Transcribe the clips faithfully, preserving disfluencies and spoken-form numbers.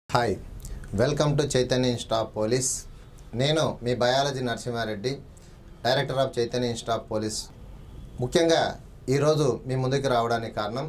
Hi welcome to Chaitanya ఇన్స్టాప్ పోలీస్. నేను మీ biology Narasimha Reddy, director of Chaitanya ఇన్స్టాప్ పోలీస్. ముఖ్యంగా ఈరోజు మీ ముందుకు రావడానికి కారణం,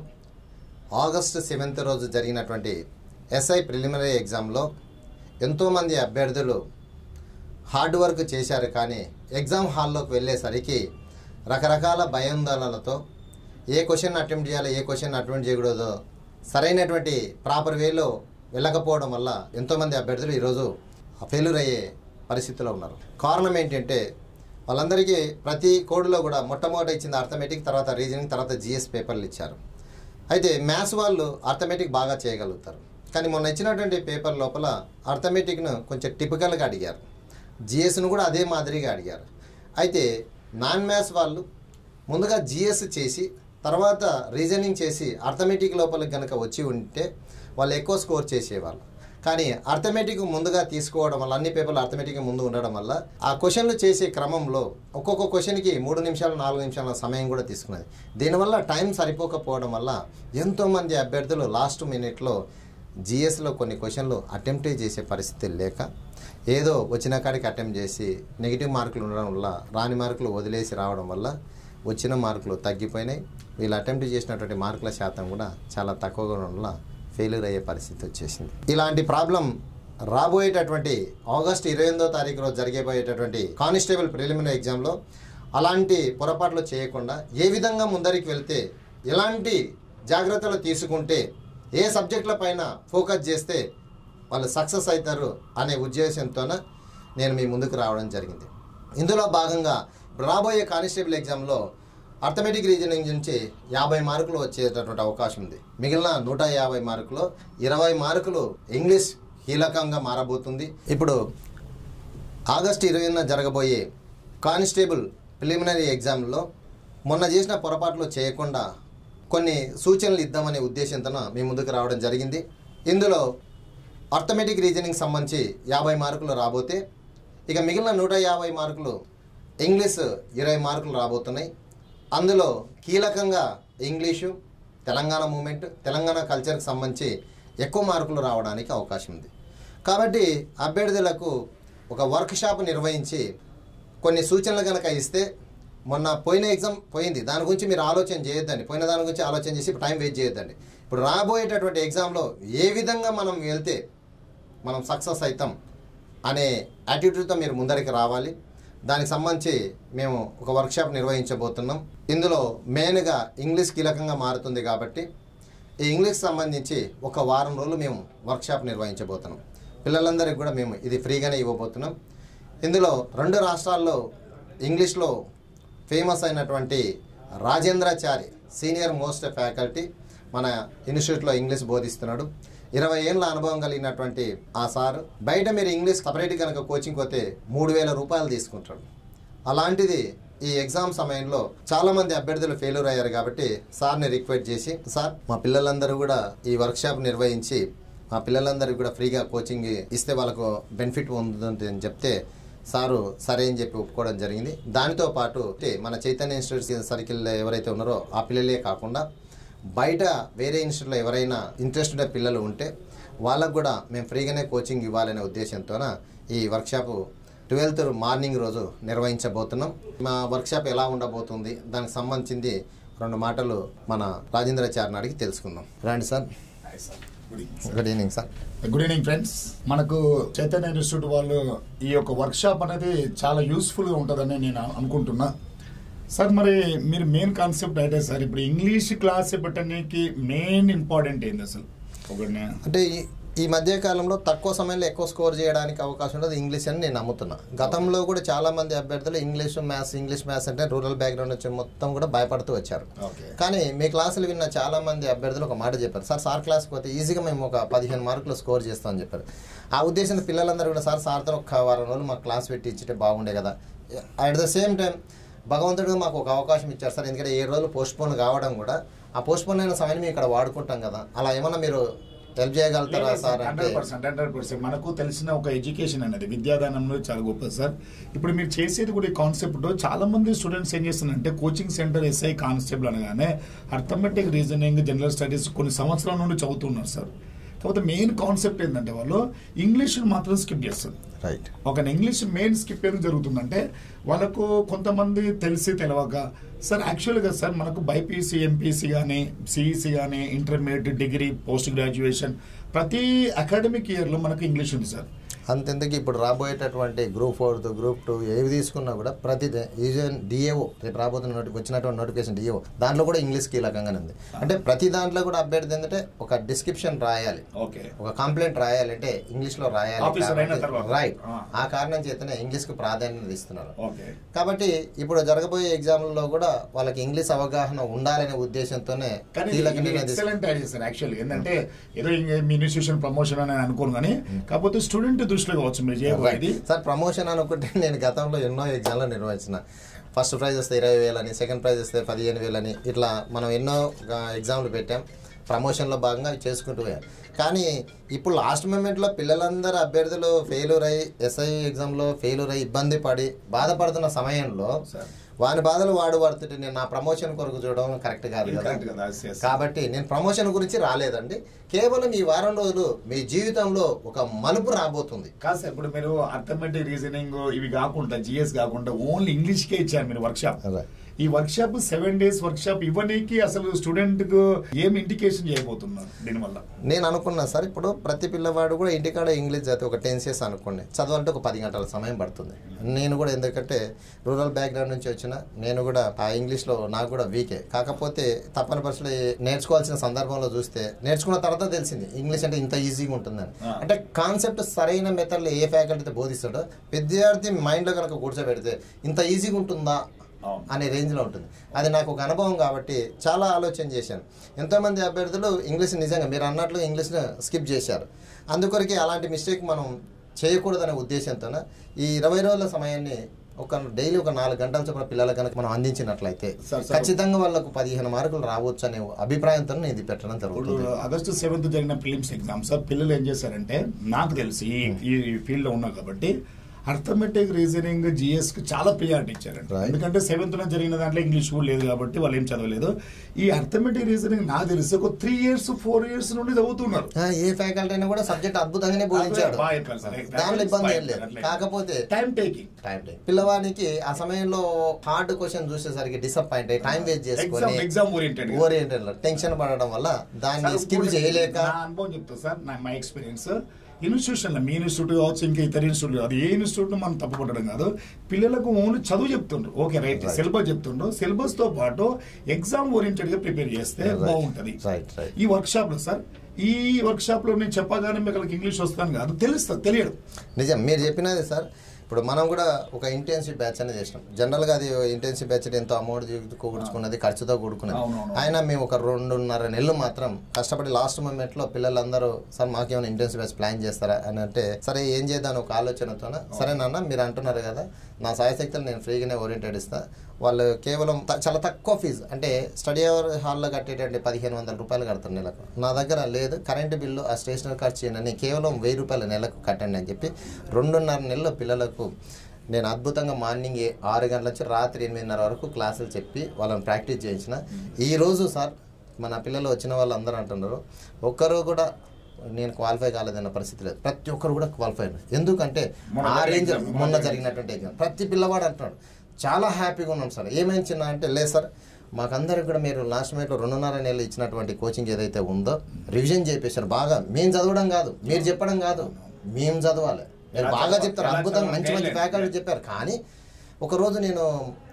ఆగస్టు సెవెంత్ రోజు జరిగినటువంటి ఎస్ఐ ప్రిలిమినరీ ఎగ్జామ్లో ఎంతోమంది అభ్యర్థులు హార్డ్ వర్క్ చేశారు, కానీ ఎగ్జామ్ హాల్లోకి వెళ్ళేసరికి రకరకాల భయాందోళనలతో ఏ క్వశ్చన్ అటెంప్ట్ చేయాలో ఏ క్వశ్చన్ అటెంప్ట్ చేయకూడదో సరైనటువంటి ప్రాపర్ వేలో వెళ్ళకపోవడం వల్ల ఎంతోమంది అభ్యర్థులు ఈరోజు ఫెయిల్యూర్ అయ్యే పరిస్థితిలో ఉన్నారు. కారణం ఏంటంటే వాళ్ళందరికీ ప్రతి కోడ్లో కూడా మొట్టమొదట ఇచ్చింది అర్థమెటిక్, తర్వాత రీజనింగ్, తర్వాత జిఎస్ పేపర్లు ఇచ్చారు. అయితే మ్యాథ్స్ వాళ్ళు అర్థమెటిక్ బాగా చేయగలుగుతారు, కానీ మొన్న ఇచ్చినటువంటి పేపర్ లోపల అర్థమెటిక్ను కొంచెం టిపికల్గా అడిగారు, జిఎస్ను కూడా అదే మాదిరిగా అడిగారు. అయితే నాన్ మ్యాథ్స్ వాళ్ళు ముందుగా జిఎస్ చేసి తర్వాత రీజనింగ్ చేసి అర్థమెటిక్ లోపలికి కనుక వచ్చి ఉంటే వాళ్ళు ఎక్కువ స్కోర్ చేసేవాళ్ళు. కానీ అర్థమెటిక్ ముందుగా తీసుకోవడం వల్ల, అన్ని పేపర్లు అర్థమెటిక్ ముందు ఉండడం వల్ల ఆ క్వశ్చన్లు చేసే క్రమంలో ఒక్కొక్క క్వశ్చన్కి మూడు నిమిషాలు నాలుగు నిమిషాల సమయం కూడా తీసుకున్నది. దీనివల్ల టైం సరిపోకపోవడం వల్ల ఎంతోమంది అభ్యర్థులు లాస్ట్ మినిట్లో జిఎస్లో కొన్ని క్వశ్చన్లు అటెంప్ట్ చేసే పరిస్థితి లేక ఏదో వచ్చిన కాడికి అటెంప్ట్ చేసి నెగిటివ్ మార్కులు ఉండడం వల్ల, రాని మార్కులు వదిలేసి రావడం వల్ల వచ్చిన మార్కులు తగ్గిపోయినాయి. వీళ్ళు అటెంప్ట్ చేసినటువంటి మార్కుల శాతం కూడా చాలా తక్కువగా ఉండడం వల్ల ఫెయిల్యూర్ అయ్యే పరిస్థితి వచ్చేసింది. ఇలాంటి ప్రాబ్లం రాబోయేటటువంటి ఆగస్టు ఇరవై ఎనిమిదో తారీఖు రోజు జరిగేపోయేటటువంటి కానిస్టేబుల్ ప్రిలిమినరీ ఎగ్జామ్లో అలాంటి పొరపాట్లు చేయకుండా ఏ విధంగా ముందరికి వెళ్తే, ఎలాంటి జాగ్రత్తలు తీసుకుంటే, ఏ సబ్జెక్టుల పైన ఫోకస్ చేస్తే వాళ్ళు సక్సెస్ అవుతారు అనే ఉద్దేశంతోనే నేను మీ ముందుకు రావడం జరిగింది. ఇందులో భాగంగా రాబోయే కానిస్టేబుల్ ఎగ్జామ్లో అర్థమెటిక్ రీజనింగ్ నుంచి యాభై మార్కులు వచ్చేటటువంటి అవకాశం ఉంది. మిగిలిన నూట యాభై మార్కులు ఇరవై మార్కులు ఇంగ్లీష్ కీలకంగా మారబోతుంది. ఇప్పుడు ఆగస్టు ఇరవైన జరగబోయే కానిస్టేబుల్ ప్రిలిమినరీ ఎగ్జామ్లో మొన్న చేసిన పొరపాట్లు చేయకుండా కొన్ని సూచనలు ఇద్దామనే ఉద్దేశంతో మీ ముందుకు రావడం జరిగింది. ఇందులో అర్థమెటిక్ రీజనింగ్ సంబంధించి యాభై మార్కులు రాబోతే, ఇక మిగిలిన నూట యాభై మార్కులు ఇంగ్లీష్ ఇరవై మార్కులు రాబోతున్నాయి. అందులో కీలకంగా ఇంగ్లీషు, తెలంగాణ మూమెంట్, తెలంగాణ కల్చర్కి సంబంధించి ఎక్కువ మార్కులు రావడానికి అవకాశం ఉంది. కాబట్టి అభ్యర్థులకు ఒక వర్క్ షాప్ నిర్వహించి కొన్ని సూచనలు కనుక ఇస్తే, మొన్న పోయిన ఎగ్జామ్ పోయింది, దాని గురించి మీరు ఆలోచన చేయొద్దండి, పోయిన దాని గురించి ఆలోచన చేసి టైం వేస్ట్ చేయొద్దండి. ఇప్పుడు రాబోయేటటువంటి ఎగ్జామ్లో ఏ విధంగా మనం వెళ్తే మనం సక్సెస్ అవుతాం అనే యాటిట్యూడ్తో మీరు ముందరికి రావాలి. దానికి సంబంధించి మేము ఒక వర్క్షాప్ నిర్వహించబోతున్నాం. ఇందులో మెయిన్గా ఇంగ్లీష్ కీలకంగా మారుతుంది కాబట్టి ఈ ఇంగ్లీష్ సంబంధించి ఒక వారం రోజులు మేము వర్క్షాప్ నిర్వహించబోతున్నాం. పిల్లలందరికీ కూడా మేము ఇది ఫ్రీగానే ఇవ్వబోతున్నాం. ఇందులో రెండు రాష్ట్రాల్లో ఇంగ్లీష్లో ఫేమస్ అయినటువంటి రాజేంద్రాచారి సీనియర్ మోస్ట్ ఫ్యాకల్టీ మన ఇన్స్టిట్యూట్లో ఇంగ్లీష్ బోధిస్తున్నాడు. ఇరవై ఏళ్ళ అనుభవం కలిగినటువంటి ఆ సార్ బయట మీరు ఇంగ్లీష్ సపరేట్ కనుక కోచింగ్ పోతే మూడు వేల రూపాయలు తీసుకుంటాడు. అలాంటిది ఈ ఎగ్జామ్ సమయంలో చాలామంది అభ్యర్థులు ఫెయిల్యూర్ అయ్యారు కాబట్టి సార్ని రిక్వెస్ట్ చేసి, సార్ మా పిల్లలందరూ కూడా ఈ వర్క్షాప్ నిర్వహించి మా పిల్లలందరికీ కూడా ఫ్రీగా కోచింగ్ ఇస్తే వాళ్ళకు బెనిఫిట్ ఉంటుంది అని చెప్తే సారు సరే అని చెప్పి ఒప్పుకోవడం జరిగింది. దానితో పాటు మన చైతన్య ఇన్స్టిట్యూట్ సర్కిల్లో ఎవరైతే ఉన్నారో ఆ పిల్లలే కాకుండా బయట వేరే ఇన్స్టిట్యూట్లో ఎవరైనా ఇంట్రెస్ట్ ఉండే పిల్లలు ఉంటే వాళ్ళకు కూడా మేము ఫ్రీగానే కోచింగ్ ఇవ్వాలనే ఉద్దేశంతో ఈ వర్క్షాప్ ట్వెల్త్ మార్నింగ్ రోజు నిర్వహించబోతున్నాం. మా వర్క్షాప్ ఎలా ఉండబోతుంది దానికి సంబంధించింది రెండు మాటలు మన రాజేంద్రాచార్యని అడిగి తెలుసుకుందాం. రండి sir. Good evening sir. Good evening friends. మనకు చైతన్య ఇన్స్టిట్యూట్ వాళ్ళు ఈ యొక్క వర్క్షాప్ అనేది చాలా యూస్ఫుల్గా ఉంటుందని నేను అనుకుంటున్నా. సార్ మరి మీరు మెయిన్ కాన్సెప్ట్ అయితే సార్ ఇప్పుడు ఇంగ్లీష్ క్లాస్ పెట్టడానికి మెయిన్ ఇంపార్టెంట్ ఏంది అసలు? ఒకటి అంటే ఈ మధ్య కాలంలో తక్కువ సమయంలో ఎక్కువ స్కోర్ చేయడానికి అవకాశం ఉండదు ఇంగ్లీష్ అని నేను నమ్ముతున్నా. గతంలో కూడా చాలా మంది అభ్యర్థులు ఇంగ్లీష్ మ్యాథ్స్ ఇంగ్లీష్ మ్యాథ్స్ అంటే రూరల్ బ్యాక్గ్రౌండ్ వచ్చి మొత్తం కూడా భయపడుతూ వచ్చారు. కానీ మీ క్లాసులు విన్న చాలా మంది అభ్యర్థులు ఒక మాట చెప్పారు, సార్ సార్ క్లాస్కి పోతే ఈజీగా మేము ఒక పదిహేను మార్కులు స్కోర్ చేస్తామని చెప్పారు. ఆ ఉద్దేశంతో పిల్లలందరూ కూడా సార్ సార్తో ఒక వారం రోజులు మాకు క్లాస్ పెట్టి ఇచ్చితే బాగుండే కదా. అట్ ద సేమ్ టైం భగవంతుడు మాకు ఒక అవకాశం ఇచ్చారు సార్, ఎందుకంటే ఏ రోజులు పోస్ట్పోన్ కావడం కూడా ఆ పోస్ట్పోన్ అయిన సమయాన్ని మేము ఇక్కడ వాడుకుంటాం కదా, అలా ఏమన్నా మీరు హెల్ప్ చేయగలుగుతారా sir? Hundred percent hundred percent మనకు తెలిసిన ఒక ఎడ్యుకేషన్ అనేది విద్యాదానంలో చాలా గొప్పది సార్. ఇప్పుడు మీరు చేసేది కూడా ఈ కాన్సెప్ట్ చాలా మంది స్టూడెంట్స్ ఏం చేస్తున్నారంటే కోచింగ్ సెంటర్ ఎస్ఐ కానిస్టేబుల్ అనగానే అర్థమెటిక్ రీజనింగ్ జనరల్ స్టడీస్ కొన్ని సంవత్సరాల నుండి చదువుతున్నారు సార్. కాకపోతే మెయిన్ కాన్సెప్ట్ ఏంటంటే వాళ్ళు ఇంగ్లీష్ మాత్రం స్కిప్ చేస్తారు. రైట్. ఒక ఇంగ్లీష్ మెయిన్ స్కిప్ ఏం జరుగుతుందంటే వాళ్ళకు కొంతమంది తెలిసి తెలియక సార్ యాక్చువల్గా సార్ మనకు బైపీసీ ఎంపీసీ కానీ సిఈసీ కానీ ఇంటర్మీడియట్ డిగ్రీ పోస్ట్ గ్రాడ్యుయేషన్ ప్రతి అకాడమిక్ ఇయర్లో మనకు ఇంగ్లీష్ ఉంది సార్. అంతెందుకు ఇప్పుడు రాబోయేటటువంటి గ్రూప్ ఫోర్త్ గ్రూప్ టూ ఏవి తీసుకున్నా కూడా ప్రతి ఈవెన్ డిఏఓ రేపు రాబోతున్న నోటి వచ్చినటువంటి నోటిఫికేషన్ డిఏఓ దాంట్లో కూడా ఇంగ్లీష్ కీలకంగానే ఉంది. అంటే ప్రతి దాంట్లో కూడా అభ్యర్థి ఏంటంటే ఒక డిస్క్రిప్షన్ రాయాలి, ఒక కంప్లైంట్ రాయాలి అంటే ఇంగ్లీష్ లో రాయాలి. రైట్. ఆ కారణం చేతనే ఇంగ్లీష్ కు ప్రాధాన్యత ఇస్తున్నారు. కాబట్టి ఇప్పుడు జరగబోయే ఎగ్జామ్లలో కూడా వాళ్ళకి ఇంగ్లీష్ అవగాహన ఉండాలనే ఉద్దేశంతోనే ఏంటంటే ఏదో మీ ఇన్స్టిట్యూషన్ ప్రమోషన్ అని అనుకోను కానీ కాకపోతే స్టూడెంట్ దృష్టిలో కావచ్చు మీరు చేయబోయేది సార్. ప్రమోషన్ అనుకుంటే నేను గతంలో ఎన్నో ఎగ్జామ్లు నిర్వహించిన. ఫస్ట్ ప్రైజ్ వస్తే ఇరవై వేలని, సెకండ్ ప్రైజ్ వస్తే పదిహేను వేలని, ఇట్లా మనం ఎన్నో ఎగ్జామ్లు పెట్టాం. ప్రమోషన్లో భాగంగా చేసుకుంటూ పోయాం. కానీ ఇప్పుడు లాస్ట్ మూమెంట్లో పిల్లలందరూ అభ్యర్థులు ఫెయిల్యూర్ అయ్యి ఎస్ఐ ఎగ్జామ్లో ఫెయిల్యూర్ అయ్యి ఇబ్బంది పడి బాధపడుతున్న సమయంలో వాని బాధలు వాడు పడుతుంటే నేను నా ప్రమోషన్ కొరకు చూడడం కరెక్ట్ కాదు కదా. కాబట్టి నేను ప్రమోషన్ గురించి రాలేదండి. కేవలం ఈ వారం రోజులు మీ జీవితంలో ఒక మలుపు రాబోతుంది. కాదు సార్, ఇప్పుడు మీరు అర్థమెటిక్ రీజనింగ్ ఇవి కాకుండా జిఎస్ కాకుండా ఓన్లీ ఇంగ్లీష్కే ఇచ్చారు మీరు వర్క్ షాప్. ఈ workshop seven days workshop ఇవ్వడానికి అసలు స్టూడెంట్ కు ఏం ఇండికేషన్ చేయబోతున్నారు దీనివల్ల? నేను అనుకున్నా సార్, ఇప్పుడు ప్రతి పిల్లవాడు కూడా ఇంటికాడ ఇంగ్లీష్ చదివి ఒక టెన్ ఇయర్స్ అనుకోండి చదవాలంటే ఒక పది గంటల సమయం పడుతుంది. నేను కూడా ఎందుకంటే రూరల్ బ్యాక్గ్రౌండ్ నుంచి వచ్చిన నేను కూడా ఆ ఇంగ్లీష్లో నాకు కూడా వీకే. కాకపోతే తప్పని పరిస్థితులు నేర్చుకోవాల్సిన సందర్భంలో చూస్తే నేర్చుకున్న తర్వాత తెలిసింది ఇంగ్లీష్ అంటే ఇంత ఈజీగా ఉంటుందని. అంటే కాన్సెప్ట్ సరైన మెథడ్లో ఏ ఫ్యాకల్టీ బోధిస్తాడో విద్యార్థి మైండ్లో కనుక కూర్చోబెడితే ఇంత ఈజీగా ఉంటుందా అనే రేంజ్లో ఉంటుంది. అది నాకు ఒక అనుభవం కాబట్టి చాలా ఆలోచన చేశాను. ఎంతోమంది అభ్యర్థులు ఇంగ్లీష్ నిజంగా మీరు అన్నట్లు ఇంగ్లీష్ను స్కిప్ చేశారు. అందుకొరకే అలాంటి మిస్టేక్ మనం చేయకూడదనే ఉద్దేశంతో ఈ ఇరవై రోజుల సమయాన్ని ఒక డైలీ ఒక నాలుగు గంటల చొప్పున పిల్లలకు కనుక మనం అందించినట్లయితే ఖచ్చితంగా వాళ్ళకు పదిహేను మార్కులు రావచ్చు అనే అభిప్రాయంతో నేను ఇది పెట్టడం జరుగుతుంది. ఆగస్టు సెవెంత్ జరిగిన ప్రిలిమ్స్ ఎగ్జామ్ సార్ పిల్లలు ఏం చేశారంటే నాకు తెలిసి ఈ ఫీల్డ్ లో ఉన్నా కాబట్టి అర్థమెటిక్ రీజనింగ్ జిఎస్ కి చాలా ప్రియారిటీ ఇచ్చారండి. ఎందుకంటే సెవెంత్ లో జరిగిన దాంట్లో ఇంగ్లీష్ కూడా లేదు కాబట్టి వాళ్ళు ఏం చదవలేదు. ఈ అర్థమెటిక్ రీజనింగ్ నాకు తెలిసి ఒక త్రీ ఇయర్స్ ఫోర్ ఇయర్స్ నుండి చదువుతున్నారు. ఏ ఫ్యాకల్టీ అయినా కూడా సబ్జెక్ట్ అద్భుతంగానే బోధించాడు, దాంట్లో ఇబ్బంది ఏం లేదు. కాకపోతే టైం టేకింగ్ టైం టేకింగ్ పిల్లవానికి ఆ సమయంలో హార్డ్ క్వశ్చన్ చూసేసరికి డిసప్పాయింట్ అయ్యి టైం వేస్ట్ చేసుకొని ఎగ్జామ్ ఓరియంటెడ్ ఓరియంటెడ్ టెన్షన్ పడడం వల్ల దాన్ని స్కిప్ చేయలేక అనుభవం చెప్తాను సార్. నా మై ఎక్స్పీరియన్స్ ఇన్స్టిట్యూషన్ మీ ఇన్స్టిట్యూట్ కావచ్చు ఇంకా ఇతర ఇన్స్టిట్యూట్ అది ఏ ఇన్స్టిట్యూట్ మనం తప్పుపట్టడం కాదు. పిల్లలకు ఓన్లీ చదువు చెప్తుండ్రు, ఓకే రైట్, సిలబస్ చెప్తుండ్రు. సిలబస్ తో పాటు ఎగ్జామ్ ఓరియంటెడ్ గా ప్రిపేర్ చేస్తే బాగుంటది. ఈ వర్క్ షాప్ లో సార్ ఈ వర్క్ షాప్ లో నేను చెప్పగానే మీకు ఇంగ్లీష్ వస్తాను కాదు, తెలుస్తుంది తెలియదు. నిజం మీరు చెప్పినది సార్. ఇప్పుడు మనం కూడా ఒక ఇంటెన్సివ్ బ్యాచ్ అనేది చేసినాం. జనరల్గా అది ఇంటెన్సివ్ బ్యాచ్ ఎంతో అమౌంట్ కూర్చుకున్నది, ఖర్చుతో కూడుకున్నది. అయినా మేము ఒక రెండున్నర నెలలు మాత్రం కష్టపడి లాస్ట్ మూమెంట్లో పిల్లలందరూ సార్ మాకేమైనా ఇంటెన్సివ్ బ్యాచ్ ప్లాన్ చేస్తారా అని అంటే సరే ఏం చేద్దాం ఒక ఆలోచనతో సరే నాన్న మీరు అంటున్నారు కదా నా సాయశక్తులు నేను ఫ్రీగానే ఓరియంటెడ్ ఇస్తాను. వాళ్ళు కేవలం చాలా తక్కువ ఫీజు అంటే స్టడీ అవర్ హాల్లో కట్టేటంటే పదిహేను వందల రూపాయలు కడతారు నెలకు. నా దగ్గర లేదు, కరెంటు బిల్లు ఆ స్టేషనరీ ఖర్చు చేయనని కేవలం వెయ్యి రూపాయలు నెలకు కట్టండి అని చెప్పి రెండున్నర నెలలు పిల్లలకు నేను అద్భుతంగా మార్నింగ్ ఆరు గంటల నుంచి రాత్రి ఎనిమిదిన్నర వరకు క్లాసులు చెప్పి వాళ్ళని ప్రాక్టీస్ చేయించిన. ఈరోజు సార్ మన పిల్లలు వచ్చిన వాళ్ళు అందరూ అంటున్నారు ఒక్కరు కూడా నేను క్వాలిఫై కాలేదన్న పరిస్థితి లేదు. ప్రతి ఒక్కరు కూడా క్వాలిఫై అయ్యారు. ఎందుకంటే ఆ రేంజ్ మొన్న జరిగినటువంటి ఎగ్జామ్ ప్రతి పిల్లవాడు అంటున్నాడు చాలా హ్యాపీగా ఉన్నాం సార్. ఏమైంది చిన్న అంటే లేదు సార్ మాకందరికి కూడా మీరు లాస్ట్ మినిట్లో రెండున్నర నెలలు ఇచ్చినటువంటి కోచింగ్ ఏదైతే ఉందో రివిజన్ చేయించారు బాగా. మేము చదవడం కాదు, మీరు చెప్పడం కాదు, మేము చదవాలి. మీరు బాగా చెప్తారు, అద్భుతంగా మంచి మంచి ఫ్యాకల్టీ చెప్పారు. కానీ ఒకరోజు నేను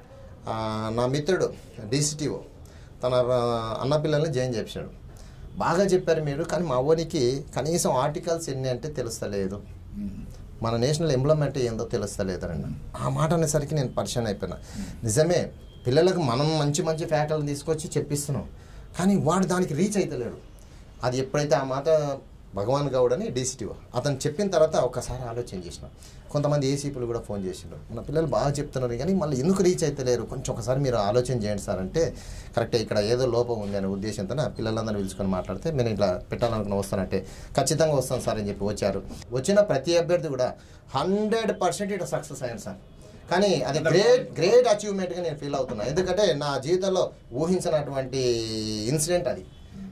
నా మిత్రుడు డిసిటిఓ తన అన్న పిల్లల్ని జాయిన్ చేశాడు. బాగా చెప్పారు మీరు, కానీ మా ఊరికి కనీసం ఆర్టికల్స్ ఎన్ని అంటే తెలుస్తలేదు, మన నేషనల్ ఎంబ్లమ్ అంటే ఏందో తెలుస్తలేదండి. ఆ మాట అనేసరికి నేను పరిచయం అయిపోయినా. నిజమే పిల్లలకు మనం మంచి మంచి ఫ్యాకల్టీ తీసుకొచ్చి చెప్పిస్తున్నాం, కానీ వాడు దానికి రీచ్ అవుతలేడు. అది ఎప్పుడైతే ఆ మాట భగవాన్ గౌడ్ అని డీసీటీఓ అతను చెప్పిన తర్వాత ఒకసారి ఆలోచన చేసిన. కొంతమంది ఏసీపీలు కూడా ఫోన్ చేసినారు, మన పిల్లలు బాగా చెప్తున్నారు కానీ మళ్ళీ ఎందుకు రీచ్ అవుతలేరు, కొంచెం ఒకసారి మీరు ఆలోచన చేయండి సార్ అంటే కరెక్టే ఇక్కడ ఏదో లోపం ఉంది అనే ఉద్దేశంతో పిల్లలందరూ పిలుచుకొని మాట్లాడితే నేను ఇట్లా పెట్టాలనుకున్న వస్తానంటే ఖచ్చితంగా వస్తాను సార్ అని చెప్పి వచ్చారు. వచ్చిన ప్రతి అభ్యర్థి కూడా హండ్రెడ్ పర్సెంట్ ఇట్లా సక్సెస్ అయ్యాను సార్. కానీ అది గ్రేట్ గ్రేట్ అచీవ్మెంట్గా నేను ఫీల్ అవుతున్నాను. ఎందుకంటే నా జీవితంలో ఊహించినటువంటి ఇన్సిడెంట్ అది.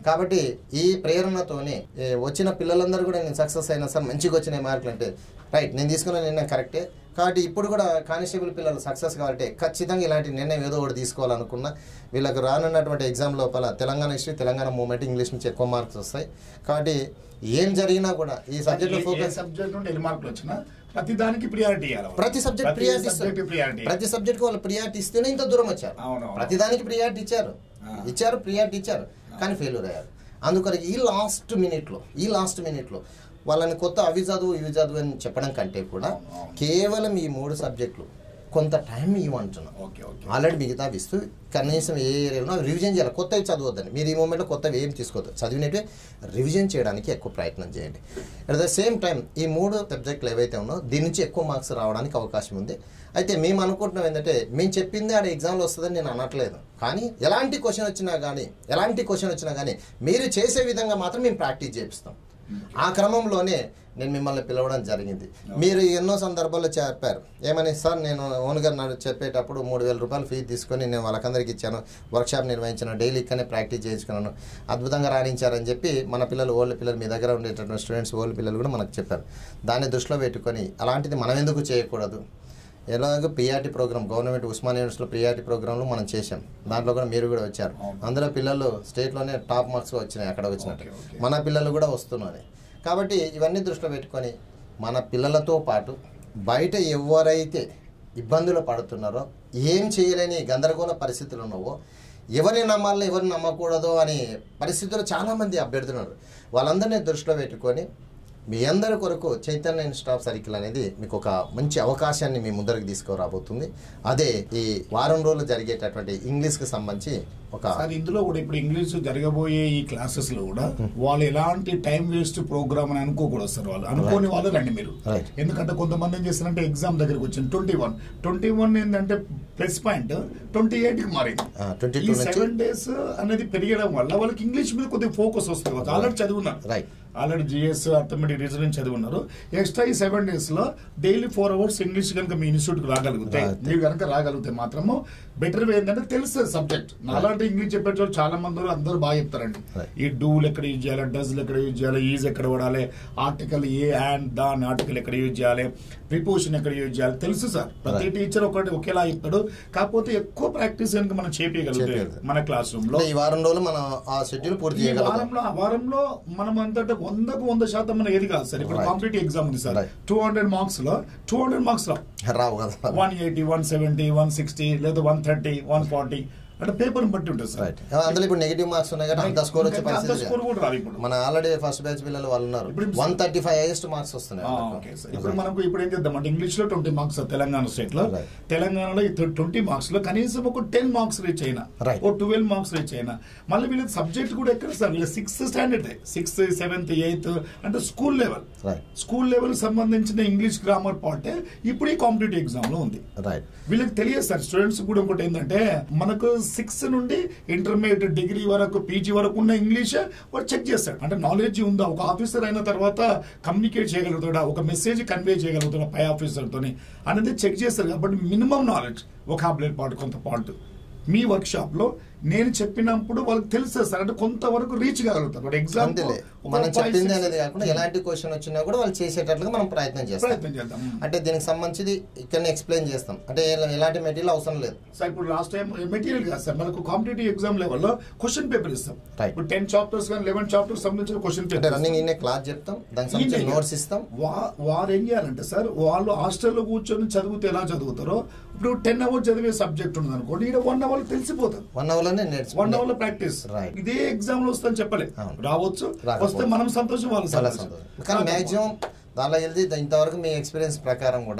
కాబట్టి ఈ ప్రేరణతోనే వచ్చిన పిల్లలందరూ కూడా నేను సక్సెస్ అయినా సార్ మంచిగా వచ్చిన మార్కులు అంటే రైట్ నేను తీసుకున్న నిర్ణయం కరెక్టే. కాబట్టి ఇప్పుడు కూడా కానిస్టేబుల్ పిల్లలు సక్సెస్ కావాలంటే ఖచ్చితంగా ఇలాంటి నిర్ణయం ఏదో ఒకటి తీసుకోవాలనుకున్నా వీళ్ళకు రానున్నటువంటి ఎగ్జామ్ లోపల Telangana history Telangana movement English నుంచి ఎక్కువ మార్క్స్ వస్తాయి. కాబట్టి ఏం జరిగినా కూడా ఈ సబ్జెక్ట్ ఫోకస్ సబ్జెక్ట్ నుండి ఎన్ని మార్కులు వచ్చినా ప్రతి దానికి ప్రియారిటీ ఇవ్వాలి. ప్రతి సబ్జెక్ట్ ప్రియారిటీ ప్రతి సబ్జెక్ట్ వాళ్ళు ప్రియారిటీ ఇస్తేనే ఇంత దూరం వచ్చారు. ప్రతి దానికి ప్రియారిటీ ఇచ్చారు ఇచ్చారు ప్రియారిటీ ఇచ్చారు కానీ ఫెయిల్యూర్ అయ్యారు. అందుకని ఈ లాస్ట్ మినిట్లో ఈ లాస్ట్ మినిట్లో వాళ్ళని కొత్త అవి చదువు ఇవి చదువు అని చెప్పడం కంటే కూడా కేవలం ఈ మూడు సబ్జెక్టులు కొంత టైం ఇవ్వమంటున్నాం. ఆల్రెడీ మిగతా ఇస్తూ కనీసం ఏ ఏరియాలో రివిజన్ చేయాలి. కొత్తవి చదవద్దని మీరు ఈ మూమెంట్లో కొత్తవి ఏం తీసుకోవద్దు. చదివినట్టే రివిజన్ చేయడానికి ఎక్కువ ప్రయత్నం చేయండి. అట్ ద సేమ్ టైం ఈ మూడు సబ్జెక్టులు ఏవైతే ఉన్నాయో దీని నుంచి ఎక్కువ మార్క్స్ రావడానికి అవకాశం ఉంది. అయితే మేము అనుకుంటున్నాం ఏంటంటే మేము చెప్పింది ఆడ ఎగ్జామ్లో వస్తుందని నేను అనట్లేదు. కానీ ఎలాంటి క్వశ్చన్ వచ్చినా కానీ ఎలాంటి క్వశ్చన్ వచ్చినా కానీ మీరు చేసే విధంగా మాత్రం మేము ప్రాక్టీస్ చేపిస్తాం. ఆ క్రమంలోనే నేను మిమ్మల్ని పిలవడం జరిగింది. మీరు ఎన్నో సందర్భాల్లో చెప్పారు ఏమని సార్ నేను ఓన్గా చెప్పేటప్పుడు మూడు వేల రూపాయలు ఫీజు తీసుకొని నేను వాళ్ళకందరికి ఇచ్చాను, వర్క్షాప్ నిర్వహించాను, డైలీ ఇక్కడనే ప్రాక్టీస్ చేయించుకున్నాను, అద్భుతంగా రాణించారని చెప్పి మన పిల్లలు ఓల్డ్ పిల్లలు మీ దగ్గర ఉండేటటువంటి స్టూడెంట్స్ ఓల్డ్ పిల్లలు కూడా మనకు చెప్పారు. దాన్ని దృష్టిలో పెట్టుకొని అలాంటిది మనం ఎందుకు చేయకూడదు. ఎలాగో పిఆర్టీ ప్రోగ్రామ్ గవర్నమెంట్ ఉస్మానియా యూనివర్సిటీలో పిఆర్టీ ప్రోగ్రాంలో మనం చేసాం. దాంట్లో కూడా మీరు కూడా వచ్చారు. అందులో పిల్లలు స్టేట్లోనే టాప్ మార్క్స్ వచ్చినాయి అక్కడ వచ్చినట్టు మన పిల్లలు కూడా వస్తున్నాయి. కాబట్టి ఇవన్నీ దృష్టిలో పెట్టుకొని మన పిల్లలతో పాటు బయట ఎవరైతే ఇబ్బందులు పడుతున్నారో ఏం చేయలేని గందరగోళ పరిస్థితులు ఉన్నావో ఎవరిని నమ్మాలో ఎవరిని నమ్మకూడదో అనే పరిస్థితులు చాలామంది అభ్యర్థున్నారు. వాళ్ళందరినీ దృష్టిలో పెట్టుకొని మీ అందరి కొరకు చైతన్య ఇన్స్టిట్యూట్ సర్కిల్ అనేది మీకు ఒక మంచి అవకాశాన్ని మీ ముందరికి తీసుకురాబోతుంది. అదే ఈ వారం రోజులు జరిగేటటువంటి ఇంగ్లీష్కి సంబంధించి ఒక ఇందులో కూడా ఇప్పుడు ఇంగ్లీష్ జరగబోయే ఈ క్లాసెస్ లో కూడా వాళ్ళు ఎలాంటి టైం వేస్ట్ ప్రోగ్రామ్ అని అనుకోకూడదు సార్. వాళ్ళు అనుకోని వాళ్ళు రండి మీరు. ఎందుకంటే కొంతమంది ఏం చేస్తారంటే ఎగ్జామ్ దగ్గరకు వచ్చింది ట్వంటీ వన్ ట్వంటీ వన్ ఏంటంటే ప్లస్ పాయింట్ ట్వంటీ ఎయిట్ కి మారింది. ఈ సెవెన్ డేస్ అనేది పెరగడం వల్ల వాళ్ళకి ఇంగ్లీష్ మీద కొద్దిగా ఫోకస్ వస్తుంది. ఆల్రెడీ చదువున్నారు, ఆల్రెడీ జిఎస్ అర్థమెటిక్ రీజనింగ్ చదువున్నారు. ఎక్స్ట్రా ఈ సెవెన్ డేస్ లో డైలీ ఫోర్ అవర్స్ ఇంగ్లీష్ కనుక మీ ఇన్స్టిట్యూట్ కి రాగలిగితే మీరు కనుక రాగలిగితే మాత్రము బెటర్ వే ఏంటంటే తెలుస్తుంది సబ్జెక్ట్. అలాంటి ఇంగ్లీష్ చెప్పేటోళ్ళు చాలా మంది అందరూ బాగా చెప్తారండి. ఈ డూలు ఎక్కడ యూజ్ చేయాలి, డజ్లు ఎక్కడ యూజ్ చేయాలి, ఈజ్ ఎక్కడ వాడాలి, article a and the article ఎక్కడ యూజ్ చేయాలి, ప్రిపోజిషన్ ఎక్కడ యూజ్ చేయాలి తెలుసు సార్. ప్రతి టీచర్ ఒకటి ఒకేలా చెప్తాడు. కాకపోతే ఎక్కువ ప్రాక్టీస్ కనుక మనం చేపించగలిగితే మన క్లాస్ రూమ్ లో ఈ వారం రోజులు మనం ఆ షెడ్యూల్ పూర్తి చేయగలం. వారంలో ఆ వారంలో మనం అంతటా వందకు వంద శాతం మనం ఏది కాదు సార్. ఇప్పుడు కాంపిటేటివ్ ఎగ్జామ్ ఉంది సార్. టూ హండ్రెడ్ మార్క్స్ లో టూ హండ్రెడ్ మార్క్స్ లో రావు కదా. One eighty one seventy one sixty లేదా వన్ థర్టీ వన్ ఫార్టీ అంటే పేపర్ బట్టి ఉంటుంది సార్. అందులో ఇప్పుడు నెగిటివ్ మార్క్స్ ఉన్నాయి కదా, అంత స్కోర్ వచ్చే పరిస్థితి మన ఆల్రెడీ ఫస్ట్ బ్యాచ్ పిల్లలు వాళ్ళు ఉన్నారు. One thirty five highest marks వస్తున్నాయి. ఇప్పుడు మనకు ఇప్పుడు ఏం చేద్దాం అంటే ఇంగ్లీష్ లో ట్వంటీ మార్క్స్ తెలంగాణ స్టేట్ లో, తెలంగాణలో ట్వంటీ మార్క్స్ లో కనీసం ఒక టెన్ మార్క్స్ రీచ్ అయినా ఒక ట్వెల్వ్ మార్క్స్ రీచ్ అయినా మళ్ళీ వీళ్ళకి సబ్జెక్ట్ కూడా ఎక్కడ సార్ వీళ్ళ sixth standard sixth seventh eighth అంటే స్కూల్ లెవెల్ స్కూల్ లెవెల్ సంబంధించిన ఇంగ్లీష్ గ్రామర్ పార్ట్ ఇప్పుడు ఈ కాంపిటేటివ్ ఎగ్జామ్ లో ఉంది. వీళ్ళకి తెలియదు సార్. స్టూడెంట్స్ కూడా ఒకటి ఏంటంటే మనకు సిక్స్ నుండి ఇంటర్మీడియట్ డిగ్రీ వరకు పీజీ వరకు ఉన్న ఇంగ్లీష్ వాడు చెక్ చేస్తాడు. అంటే నాలెడ్జ్ ఉందా, ఒక ఆఫీసర్ అయిన తర్వాత కమ్యూనికేట్ చేయగలుగుతాడా, ఒక మెసేజ్ కన్వే చేయగలుగుతాడా పై ఆఫీసర్తో అనేది చెక్ చేస్తారు. కాబట్టి మినిమం నాలెడ్జ్ వొకాబులరీ పార్ట్ కొంత పార్ట్ మీ వర్క్ షాప్ లో నేను చెప్పినప్పుడు వాళ్ళకి తెలుస్తుంది సార్. అంటే కొంతవరకు రీచ్ కాగలుగుతారు. ఎగ్జామ్ మనం చెప్పింది అనేది కాకుండా ఎలాంటి క్వశ్చన్ వచ్చినా కూడా వాళ్ళు చేసేటట్లుగా మనం ప్రయత్నం చేస్తాం. అంటే దీనికి సంబంధించి ఇక్కడ ఎక్స్ప్లెయిన్ చేస్తాం. అంటే ఎలాంటి మెటీరియల్ అవసరం లేదు సార్. ఇప్పుడు లాస్ట్ టైం మెటీరియల్ కాదు సార్, మనకు కాంపిటేటివ్ ఎగ్జామ్ లెవెల్లో క్వశ్చన్ పేపర్ ఇస్తాం. ఇప్పుడు టెన్ చాప్టర్స్ కానీ లెవెన్ చాప్టర్స్ సంబంధించిన question paper running in class చెప్తాం, దానికి సంబంధించిన నోట్స్ ఇస్తాం. వారు ఏం చేయాలంటే సార్ వాళ్ళు హాస్టల్లో కూర్చొని చదివితే ఎలా చదువుతారో ఇప్పుడు టెన్ అవర్స్ చదివే సబ్జెక్ట్ ఉంది అనుకోండి, ఇక్కడ వన్ అవర్ తెలిసిపోతుంది. వన్ అవర్ వన్ అవర్ లో ప్రాక్టీస్ ఇదే ఎగ్జామ్ లో వస్తుందని చెప్పలేదు. రావచ్చు, వస్తే మనం సంతోషం వాళ్ళు సంతోషం. కానీ మాక్సిమం దానిలో వెళ్తే ఇంతవరకు మీ ఎక్స్పీరియన్స్ ప్రకారం కూడా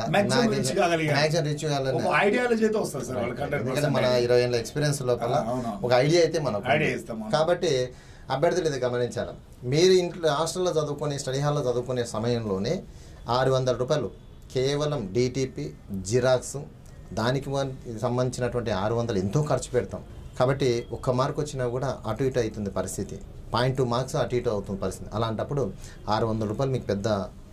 ఐడియాలజీ వస్తుంది సార్. మన ఇరవై ఏళ్ళ ఎక్స్పీరియన్స్ లోపల ఒక ఐడియా అయితే మనకు. కాబట్టి అభ్యర్థులు ఇది గమనించాలి. మీరు ఇంట్లో హాస్టల్లో చదువుకునే స్టడీ హాల్లో చదువుకునే సమయంలోనే ఆరు వందల రూపాయలు కేవలం డిటిపి జిరాక్స్ దానికి సంబంధించినటువంటి ఆరు వందలు ఎంతో ఖర్చు పెడతాం. కాబట్టి ఒక్క మార్క్ వచ్చినా కూడా అటు ఇటు అవుతుంది పరిస్థితి. పాయింట్ టూ మార్క్స్ అటు ఇటు అవుతుంది పరిస్థితి. అలాంటప్పుడు ఆరు వందల రూపాయలు మీకు పెద్ద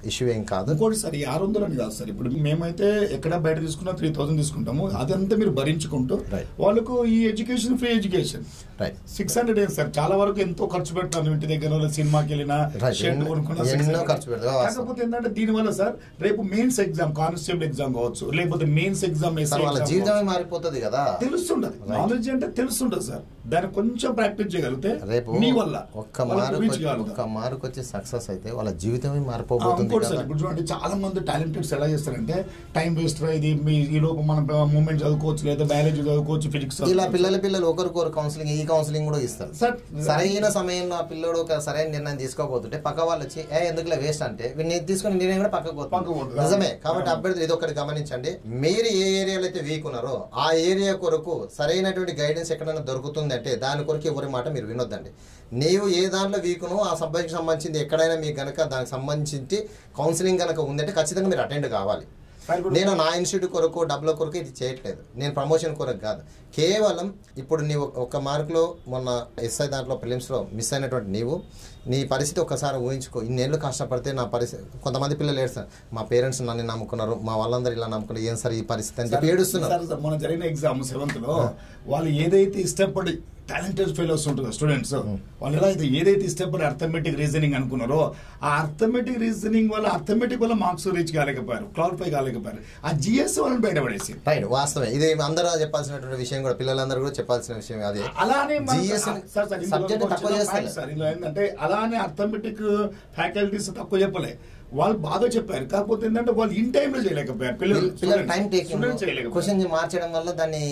ఇష్యూ ఏం కాదు. ఇంకోటి సార్ ఈ ఆరు వందలు అని కాదు సార్, ఇప్పుడు మేమైతే ఎక్కడ బయట తీసుకున్నా త్రీ థౌసండ్ తీసుకుంటాము, అదంతా మీరు భరించుకుంటూ వాళ్ళకు ఈ education free education right six hundred ఏం సార్, చాలా వరకు ఎంతో ఖర్చు పెడతాను ఇంటి దగ్గర సినిమాకి వెళ్ళినా షర్ట్ కొనుక్కున్నా ఖర్చు పెడతాం. కాకపోతే ఏంటంటే దీనివల్ల సార్ రేపు మెయిన్స్ ఎగ్జామ్ కానిస్టేబుల్ ఎగ్జామ్ కావచ్చు, లేకపోతే మెయిన్స్ ఎగ్జామ్ జీవితమే మారిపోతుంది కదా. తెలుస్తుంటది, నాలెడ్జ్ అంటే తెలుస్తుంటది సార్, దాన్ని కొంచెం ప్రాక్టీస్ చేయగలిగితే రేపు మీ వల్ల ఒక్క మార్కు ఒక్క మార్కు వచ్చి సక్సెస్ అయితే వాళ్ళ జీవితమే మారిపోతుంది. ఇప్పుడు చూడండి చాలా మంది టాలెంటెడ్స్ ఎలా చేస్తారంటే టైం వేస్ట్ ఇది ఈ లోపు మనం మూమెంట్ చదువుకోవచ్చు, లేదా బయాలజీ చదువుకోవచ్చు, ఫిజిక్స్. ఇలా పిల్లల పిల్లలు ఒకరికొకరు కౌన్సిలింగ్ ఈ కౌన్సిలింగ్ కూడా ఇస్తారు సార్. సరైన సమయంలో ఆ పిల్లడు ఒక సరైన నిర్ణయం తీసుకోకపోతుంటే పక్క వాళ్ళు వచ్చి ఏ ఎందుకులే వేస్ట్ అంటే వీడిని తీసుకుని నిర్ణయం కూడా పక్కకు పోతుంది. నిజమే. కాబట్టి అభ్యర్థులు ఇది ఒకటి గమనించండి, మీరు ఏ ఏరియాలో అయితే వీక్ ఉన్నారో ఆ ఏరియా కొరకు సరైనటువంటి గైడెన్స్ ఎక్కడైనా దొరుకుతుంది అంటే దాని కొరకు ఎవరి మాట మీరు వినొద్దండి. నీవు ఏ దాంట్లో వీకునో ఆ సబ్జెక్ట్కి సంబంధించింది ఎక్కడైనా మీకు కనుక దానికి సంబంధించి కౌన్సిలింగ్ కనుక ఉందంటే ఖచ్చితంగా మీరు అటెండ్ కావాలి. నేను నా ఇన్స్టిట్యూట్ కొరకు డబ్బుల కొరకు ఇది చేయట్లేదు, నేను ప్రమోషన్ కొరకు కాదు. కేవలం ఇప్పుడు నీవు ఒక మార్కులో మొన్న ఎస్ఐ దాంట్లో ప్రిలిమ్స్లో మిస్ అయినటువంటి నీవు నీ పరిస్థితి ఒక్కసారి ఊహించుకో. ఇన్నేళ్ళు కష్టపడితే నా పరిస్థితి, కొంతమంది పిల్లలు ఏడుస్తారు, మా పేరెంట్స్ నన్ను నమ్ముకున్నారు, మా వాళ్ళందరూ ఇలా నమ్ముకున్నారు, ఏం సార్ ఈ పరిస్థితి అని చెప్పి ఏడుస్తున్నారు. మన జరిగిన ఎగ్జామ్ సెవెంత్ లో వాళ్ళు ఏదైతే ఇష్టపడి టాలెంటెడ్ ఫెలోస్ ఉంటుంది స్టూడెంట్స్, వాళ్ళు ఎలా అయితే ఏదైతే ఇష్టపడి అర్థమెటిక్ రీజనింగ్ అనుకున్నారో ఆ అర్థమెటిక్ రీజనింగ్ వల్ల అర్థమెటిక్ వల్ల మార్క్స్ రీచ్ కాలేకపోయారు, క్వాలిఫై కాలేకపోయారు, ఆ జిఎస్ వాళ్ళని బయటపడేసి. రైట్, వాస్తవమే. ఇది అందరూ చెప్పాల్సినటువంటి విషయం కూడా, పిల్లలందరూ కూడా చెప్పాల్సిన విషయం. అదే అలానే సబ్జెక్ట్ తక్కువ చేస్తారు సార్. ఇలా ఏంటంటే అలానే అర్థమెటిక్ ఫ్యాకల్టీస్ తక్కువ చెప్పలే, వాళ్ళు బాగా చెప్పారు, కాకపోతే ఏంటంటే వాళ్ళు ఇన్ టైమ్ లో చేయలేకపోయారు. పిల్లలు పిల్లలు టైం టేకింగ్ క్వశ్చన్ మార్చడం వల్ల దాన్ని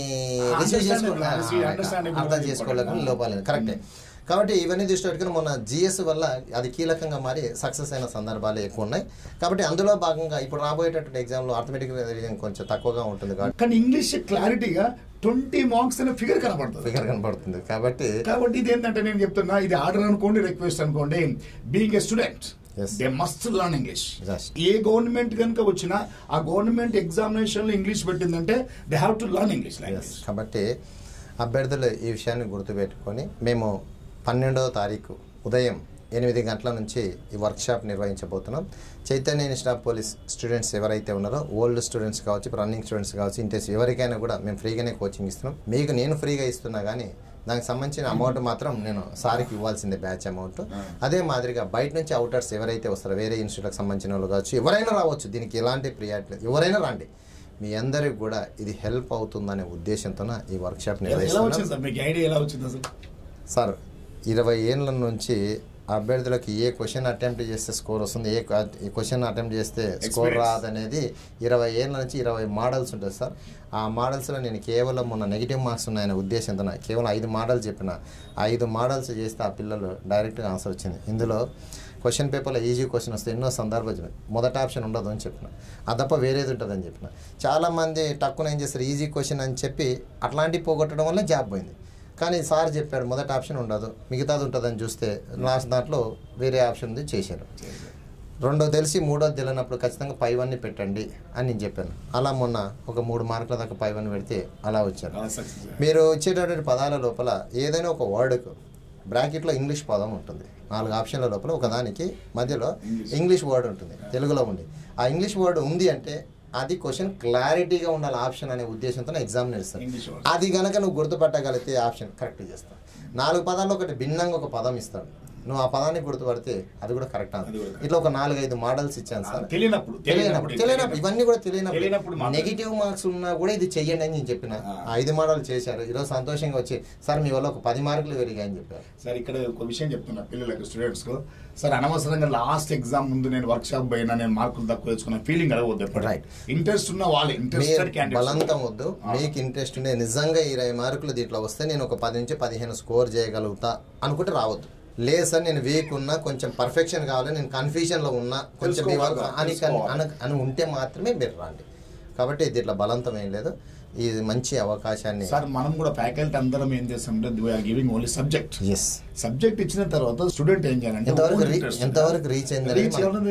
అర్థం చేసుకోలేక లోపాలేదు. కరెక్టే. కాబట్టి ఇవన్నీ దృష్టి పెట్టుకుని మొన్న జిఎస్ వల్ల అది కీలకంగా మారి సక్సెస్ అయిన సందర్భాలు ఎక్కువ ఉన్నాయి. కాబట్టి అందులో భాగంగా ఇప్పుడు రాబోయేటటువంటి ఎగ్జామ్లో ఆటోమేటిక్ కొంచెం తక్కువగా ఉంటుంది. కానీ ఇంగ్లీష్ క్లారిటీగా ట్వంటీ మార్క్స్ అనే ఫిగర్ కనబడుతుంది ఫిగర్ కనబడుతుంది కాబట్టి కాబట్టి ఇది ఏంటంటే నేను చెప్తున్నా, ఇది ఆర్డర్ అనుకోండి, రిక్వెస్ట్ అనుకోండి, being a student they must learn English. ఏ గవర్నమెంట్ కనుక వచ్చినా ఆ గవర్నమెంట్ ఎగ్జామినేషన్ లో ఇంగ్లీష్ పెట్టిందంటే they have to learn English. కాబట్టి అభ్యర్థులు ఈ విషయాన్ని గుర్తుపెట్టుకొని మేము పన్నెండవ తారీఖు ఉదయం ఎనిమిది గంటల నుంచి ఈ వర్క్షాప్ నిర్వహించబోతున్నాం. Chaitanya institute of police students ఎవరైతే ఉన్నారో, ఓల్డ్ స్టూడెంట్స్ కావచ్చు, రన్నింగ్ స్టూడెంట్స్ కావచ్చు, ఇంట్రెస్ట్ ఎవరికైనా కూడా మేము ఫ్రీగానే కోచింగ్ ఇస్తున్నాం. మీకు నేను ఫ్రీగా ఇస్తున్నా కానీ దానికి సంబంధించిన అమౌంట్ మాత్రం నేను సార్కి ఇవ్వాల్సిందే, బ్యాచ్ అమౌంట్. అదే మాదిరిగా బయట నుంచి అవుటర్స్ ఎవరైతే వస్తారో, వేరే ఇన్స్టిట్యూట్కి సంబంధించిన వాళ్ళు కావచ్చు, ఎవరైనా రావచ్చు, దీనికి ఎలాంటి ప్రియారిటీ లేదు, ఎవరైనా రండి. మీ అందరికి కూడా ఇది హెల్ప్ అవుతుందనే ఉద్దేశంతో ఈ వర్క్షాప్ నిర్వహిస్తున్నాం. సార్, ఇరవై ఏళ్ళ నుంచి అభ్యర్థులకు ఏ క్వశ్చన్ అటెంప్ట్ చేస్తే స్కోర్ వస్తుంది, ఏ క్వశ్చన్ అటెంప్ట్ చేస్తే స్కోర్ రాదనేది ఇరవై ఏళ్ళ నుంచి ఇరవై మోడల్స్ ఉంటుంది సార్. ఆ మోడల్స్లో నేను కేవలం మొన్న నెగిటివ్ మార్క్స్ ఉన్నాయనే ఉద్దేశంతో కేవలం ఐదు మోడల్స్ చెప్పిన, ఐదు మోడల్స్ చేస్తే ఆ పిల్లలు డైరెక్ట్గా ఆన్సర్ వచ్చింది. ఇందులో క్వశ్చన్ పేపర్లో ఈజీ క్వశ్చన్ వస్తే ఎన్నో సందర్భాలు చెప్పిన, మొదటి ఆప్షన్ ఉండదు అని చెప్పిన, అది తప్ప వేరేది ఉంటుందని చెప్పిన. చాలామంది టక్కున ఏం చేస్తారు, ఈజీ క్వశ్చన్ అని చెప్పి అట్లాంటివి పోగొట్టడం వల్ల జాబ్ పోయింది. కానీ సార్ చెప్పారు మొదటి ఆప్షన్ ఉండదు, మిగతాది ఉంటుందని చూస్తే లాస్ట్ దాంట్లో వేరే ఆప్షన్ ఉంది చేశారు. రెండో తెలిసి మూడోది తెలియనప్పుడు ఖచ్చితంగా పై వన్ని పెట్టండి అని నేను చెప్పాను. అలా మొన్న ఒక మూడు మార్కుల దాకా పై వన్ పెడితే అలా వచ్చారు. మీరు ఇచ్చేటటువంటి పదాల లోపల ఏదైనా ఒక వర్డ్కు బ్రాకెట్లో ఇంగ్లీష్ పదం ఉంటుంది, నాలుగు ఆప్షన్ల లోపల ఒకదానికి మధ్యలో ఇంగ్లీష్ వర్డ్ ఉంటుంది, తెలుగులో ఉంది. ఆ ఇంగ్లీష్ వర్డ్ ఉంది అంటే అది క్వశ్చన్ క్లారిటీగా ఉండాలి ఆప్షన్ అనే ఉద్దేశంతో ఎగ్జామ్ ఇస్తాను. అది కనుక నువ్వు గుర్తుపట్టగలిగితే ఆప్షన్ కరెక్ట్ చేస్తాను. నాలుగు పదాల్లో ఒకటి భిన్నంగా ఒక పదం ఇస్తాడు, నువ్వు ఆ పదాన్ని గుర్తుపడితే అది కూడా కరెక్ట్ అవుతుంది. ఇట్లా ఒక నాలుగైదు మోడల్స్ ఇచ్చాను సార్. తెలియనప్పుడు తెలియనప్పుడు తెలియనప్పుడు ఇవన్నీ కూడా తెలియనప్పుడు నెగిటివ్ మార్క్స్ ఉన్నా కూడా ఇది చెయ్యండి అని నేను చెప్పిన. ఐదు మోడల్ చేశారు. ఈరోజు సంతోషంగా వచ్చి సార్ మీ వల్ల ఒక పది మార్కులు పెరిగాయని చెప్పారు. సార్ ఇక్కడ ఒక విషయం చెప్తున్నా పిల్లలకు, స్టూడెంట్స్ కు, సార్ అనవసరంగా లాస్ట్ ఎగ్జామ్ ముందు నేను వర్క్ షాప్ పోయినా నేను మార్కులు తక్కువ తెచ్చుకున్న ఫీలింగ్ అడగవద్దు. రైట్, ఇంట్రెస్ట్ ఉన్న వాళ్ళు ఇంట్రెస్ట్ బలంతం వద్దు, మీకు ఇంట్రెస్ట్ ఉండే నిజంగా ఇరవై మార్కులు దీంట్లో వస్తే నేను ఒక పది నుంచి పదిహేను స్కోర్ చేయగలుగుతా అనుకుంటే రావద్దు. లేదు సార్ నేను వీక్ ఉన్నా, కొంచెం పర్ఫెక్షన్ కావాలి, నేను కన్ఫ్యూజన్లో ఉన్నా కొంచెం అని అని ఉంటే మాత్రమే మీరు రండి. కాబట్టి దీంట్లో బలంతం ఏం లేదు, ఇది మంచి అవకాశాన్ని. సార్ మనం కూడా ఫ్యాకల్టీ అందరం ఏం చేస్తామంటే we're giving only subject. Yes, subject ఇచ్చిన తర్వాత స్టూడెంట్ ఏం చేయాలంటే ఎంతవరకు రీచ్ అయింది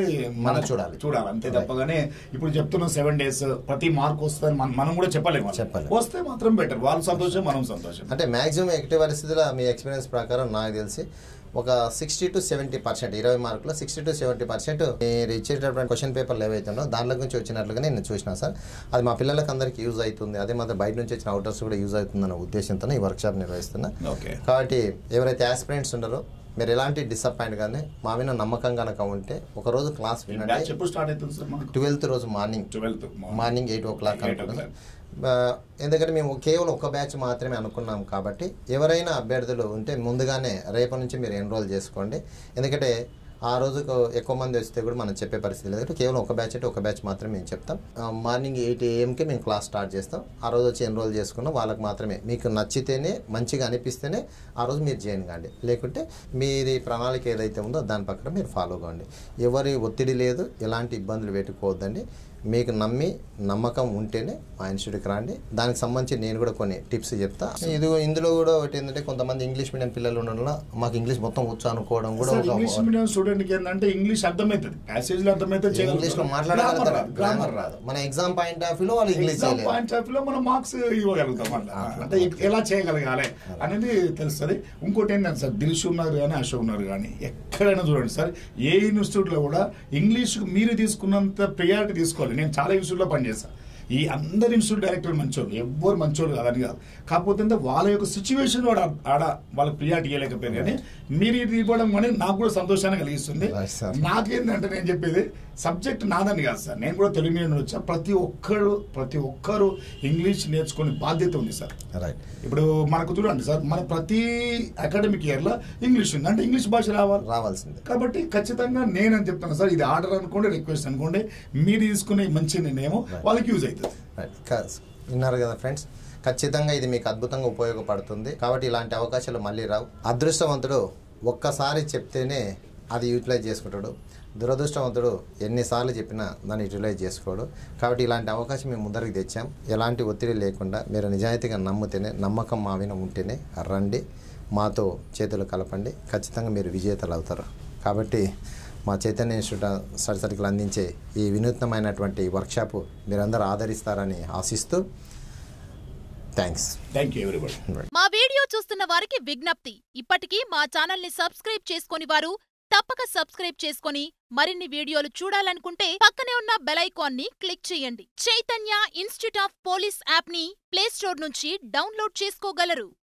మనం చూడాలి చూడాలి అంతే తప్పగానే ఇప్పుడు చెప్తున్న సెవెన్ డేస్ ప్రతి మార్క్ వస్తుంది మనం కూడా చెప్పలేము. చెప్పాలి వస్తే మాత్రం బెటర్, వాళ్ళు సంతోషం మనం సంతోషం. అంటే మాక్సిమం ఎట్టి పరిస్థితుల్లో మీ ఎక్స్పీరియన్స్ ప్రకారం నాకు తెలిసి ఒక సిక్స్టీ టు సెవెంటీ పర్సెంట్ ఇరవై మార్కులు సిక్స్టీ టు సెవెంటీ పర్సెంట్ మీరు ఇచ్చేటటువంటి క్వశ్చన్ పేపర్లు ఏవైతే ఉన్నో దాంట్లో నుంచి వచ్చినట్లుగా నేను చూసినా సార్. అది మా పిల్లలకి అందరికీ యూజ్ అవుతుంది, అదే మాత్రం బయట నుంచి వచ్చిన అవుటర్స్ కూడా యూజ్ అవుతుందన్న ఉద్దేశంతో ఈ వర్క్షాప్ నిర్వహిస్తున్నా. కాబట్టి ఎవరైతే ఆస్పిరెంట్స్ ఉన్నారో మీరు ఎలాంటి డిసప్పాయింట్ కానీ మా మీద నమ్మకం కనుక ఉంటే ఒకరోజు క్లాస్ వినండి. ట్వెల్త్ రోజు morning morning eight o'clock అనుకుంటున్నాం. ఎందుకంటే మేము కేవలం ఒక బ్యాచ్ మాత్రమే అనుకున్నాం కాబట్టి ఎవరైనా అభ్యర్థులు ఉంటే ముందుగానే రేపటి నుంచి మీరు ఎన్రోల్ చేసుకోండి. ఎందుకంటే ఆ రోజుకు ఎక్కువ మంది వస్తే కూడా మనం చెప్పే పరిస్థితి లేదు. కేవలం ఒక బ్యాచ్ అంటే ఒక బ్యాచ్ మాత్రమే మేము చెప్తాం. మార్నింగ్ ఎయిట్ ఏఎంకే మేము క్లాస్ స్టార్ట్ చేస్తాం. ఆ రోజు వచ్చి ఎన్రోల్ చేసుకున్నాం వాళ్ళకి మాత్రమే. మీకు నచ్చితేనే మంచిగా అనిపిస్తేనే ఆ రోజు మీరు జాయిన్ కాండి, లేకుంటే మీది ప్రణాళిక ఏదైతే ఉందో దాని పక్కన మీరు ఫాలో కాండి. ఎవరి ఒత్తిడి లేదు, ఎలాంటి ఇబ్బందులు పెట్టుకోవద్దండి. మీకు నమ్మి నమ్మకం ఉంటేనే మా ఇన్స్టిట్యూట్కి రండి. దానికి సంబంధించి నేను కూడా కొన్ని టిప్స్ చెప్తా. ఇది ఇందులో కూడా ఒకటి ఏంటంటే కొంతమంది ఇంగ్లీష్ మీడియం పిల్లలు ఉండడం వల్ల మాకు ఇంగ్లీష్ మొత్తం వచ్చు అనుకోవడం కూడా. ఇంగ్లీష్ మీడియం స్టూడెంట్కి ఏంటంటే ఇంగ్లీష్ అర్థమవుతుంది, ప్యాసేజ్లో అర్థమవుతుంది, ఇంగ్లీష్ లో మాట్లాడగలుగుతారు, గ్రామర్ రాదు. మన ఎగ్జామ్ పాయింట్ ఆఫ్ వ్యూలో వాళ్ళు ఇంగ్లీష్ పాయింట్ ఆఫ్ వ్యూలో మనం మార్క్స్ ఇవ్వగలుగుతాం. అంటే ఎలా చేయగలగాలి అనేది తెలుస్తుంది. ఇంకోటి ఏంటంటే సార్, దిల్షు ఉన్నారు కానీ అశోక్ ఉన్నారు కానీ ఎక్కడైనా చూడండి సార్, ఏ ఇన్స్టిట్యూట్లో కూడా ఇంగ్లీష్ మీరు తీసుకున్నంత ప్రియారిటీ తీసుకోవాలి. నేను చాలా ఇన్స్టిట్యూట్లో పనిచేస్తాను. ఈ అందరి ఇన్స్టిట్యూట్ డైరెక్టర్ మంచోళ్ళు, ఎవ్వరు మంచోళ్ళు కాదని కాదు. కాకపోతే వాళ్ళ యొక్క సిచ్యువేషన్ వాడు ఆడ వాళ్ళ ప్రియారిటీ ఇవ్వలేకపోయారు. కానీ మీరు ఇది ఇవ్వడం అనేది నాకు కూడా సంతోషాన్ని కలిగిస్తుంది. నాకేంటంటే నేను చెప్పేది సబ్జెక్ట్ నాదని కాదు సార్, నేను కూడా తెలుగు మీడియం వచ్చా. ప్రతి ఒక్కరు ప్రతి ఒక్కరు ఇంగ్లీష్ నేర్చుకునే బాధ్యత ఉంది సార్. రైట్. ఇప్పుడు మనకు చూడండి సార్, మన ప్రతి అకాడమిక్ ఇయర్లో ఇంగ్లీష్ ఉంది, అంటే ఇంగ్లీష్ భాష రావాలి రావాల్సింది. కాబట్టి ఖచ్చితంగా నేనని చెప్తాను సార్, ఇది ఆర్డర్ అనుకోండి, రిక్వెస్ట్ అనుకోండి, మీరు తీసుకునే మంచి నిర్ణయం వాళ్ళకి యూజ్ అవుతుంది. విన్నారు కదా ఫ్రెండ్స్, ఖచ్చితంగా ఇది మీకు అద్భుతంగా ఉపయోగపడుతుంది. కాబట్టి ఇలాంటి అవకాశాలు మళ్ళీ రావు. అదృష్టవంతుడు ఒక్కసారి చెప్తేనే అది యూటిలైజ్ చేసుకుంటాడు, దురదృష్టవంతుడు ఎన్నిసార్లు చెప్పినా దాన్ని యూటిలైజ్ చేసుకోడు. కాబట్టి ఇలాంటి అవకాశం మేము ముందరికి తెచ్చాం. ఎలాంటి ఒత్తిడి లేకుండా మీరు నిజాయితీగా నమ్మితేనే, నమ్మకం మా మీద ఉంటేనే రండి, మాతో చేతులు కలపండి. ఖచ్చితంగా మీరు విజేతలు అవుతారు. కాబట్టి మా చైతన్య ఇన్స్టిట్యూట్ స్టడీ సర్కిల్ అందించే ఈ వినూత్నమైనటువంటి వర్క్షాప్ మీరందరూ ఆదరిస్తారని ఆశిస్తూ థ్యాంక్స్. Thank you everybody. మా వీడియో చూస్తున్న వారికి విజ్ఞప్తి, ఇప్పటికీ మా ఛానల్ ని సబ్స్క్రైబ్ చేసుకొని వారు తప్పక సబ్స్క్రైబ్ చేసుకొని మరిన్ని వీడియోలు చూడాలనుకుంటే పక్కనే ఉన్న బెల్ ఐకాన్ ని క్లిక్ చేయండి. Chaitanya institute of police app ని ప్లే స్టోర్ నుంచి డౌన్లోడ్ చేసుకోగలరు.